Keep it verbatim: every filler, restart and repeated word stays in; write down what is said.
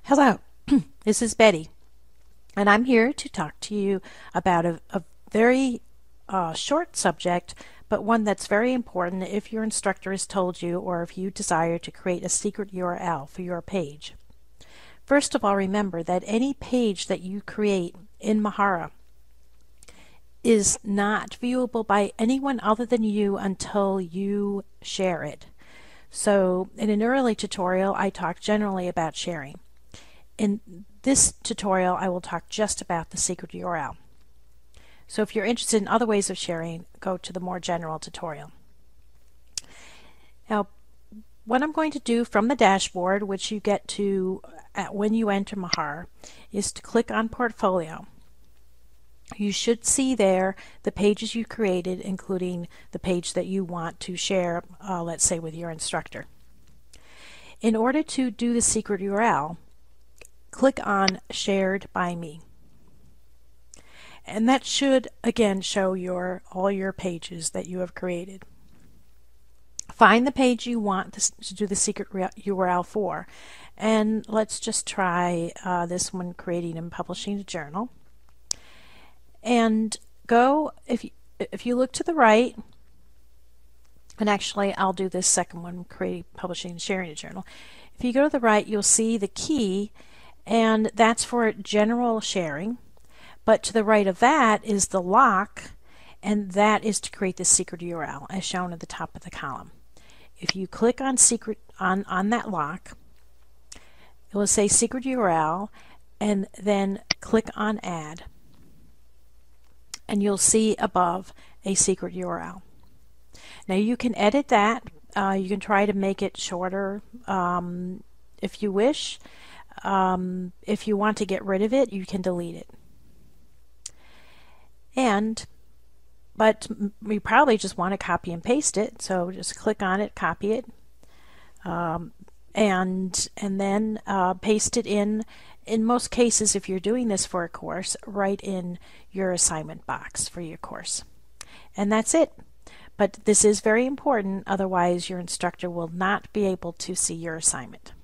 Hello, this is Betty, and I'm here to talk to you about a, a very uh, short subject, but one that's very important if your instructor has told you or if you desire to create a secret U R L for your page. First of all, remember that any page that you create in Mahara is not viewable by anyone other than you until you share it. So in an early tutorial, I talked generally about sharing. In this tutorial, I will talk just about the secret U R L. So if you're interested in other ways of sharing, go to the more general tutorial. Now, what I'm going to do from the dashboard, which you get to at when you enter Mahara, is to click on Portfolio. You should see there the pages you created, including the page that you want to share, uh, let's say, with your instructor. In order to do the secret U R L, click on Shared by Me. And that should, again, show your all your pages that you have created. Find the page you want to do the secret U R L for. And let's just try uh, this one, creating and publishing a journal. And go, if you, if you look to the right, and actually I'll do this second one, creating, publishing, and sharing a journal. If you go to the right, you'll see the key, and that's for general sharing. But to the right of that is the lock, and that is to create the secret U R L, as shown at the top of the column. If you click on secret on, on that lock, it will say secret U R L, and then click on Add. And you'll see above a secret U R L. Now you can edit that. Uh, you can try to make it shorter um, if you wish. Um, if you want to get rid of it, you can delete it. And, but we probably just want to copy and paste it, so just click on it, copy it, um, and and then uh, paste it in. In most cases, if you're doing this for a course, right in your assignment box for your course. And that's it. But this is very important, otherwise your instructor will not be able to see your assignment.